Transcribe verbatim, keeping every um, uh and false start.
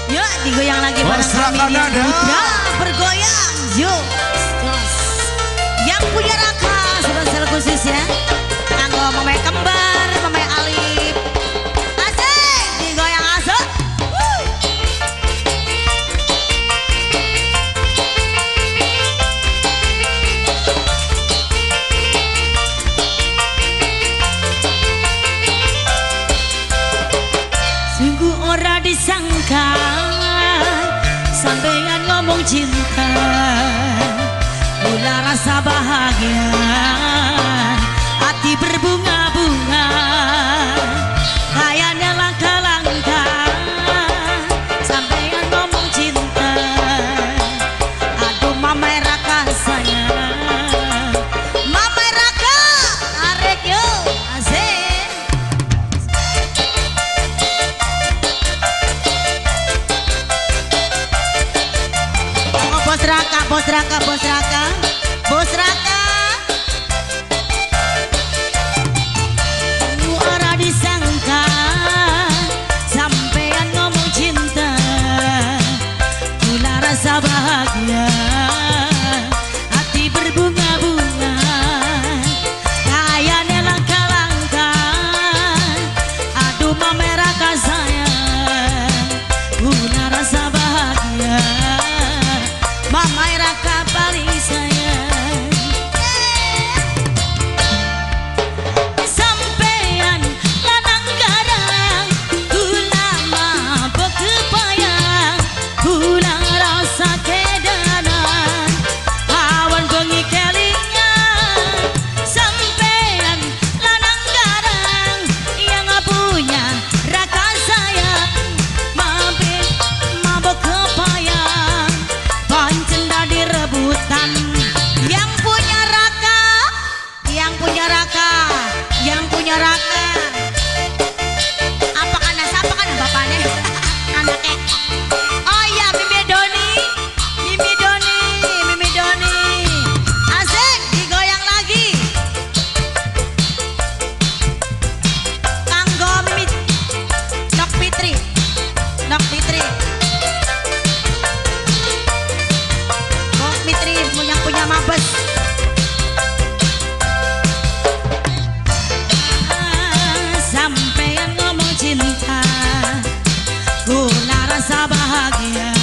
Yuk digoyang lagi bareng kami muda bergoyang. Yuk yang punya raka spesial khusus ya. Kanggo mamae kembar, mamae Alif. Asik digoyang asik. Sungguh ora disangka sampeyan ngomong cinta, mula rasa bahagia, hati berbunga-bunga, kayaknya langkah-langkah sampeyan ngomong cinta. Aduh mamai raka sayang, mamai raka tarik yuk asik. Bos Raka, Bos Raka, Bos Raka, Bos Raka. Lu ora disangka sampean ngomong cinta, mula rasa bahagia, hati berbunga-bunga, kayaknya langkah-langkah. Aduh mame Raka sayang, mula rasa bahagia, mamai Raka paling sayang. Sampean lanang garang, gula mabok kepayang, gula rasa kedanan, awan bengi kelingan. Sampean lanang garang yang punya Raka sayang, mabik mabok kepayang, rebutan. Yang punya Raka, yang punya Raka, yang punya Raka. Apa kana siapa kana bapaknya? Anaknya. Oh iya Mimi Doni, Mimi Doni, Mimi Doni. Asik digoyang lagi. Kanggo Mimi Nok Fitri, Nok Fitri. Mitri yang punya mabes. Sampean ngomong cinta, gula rasa bahagia,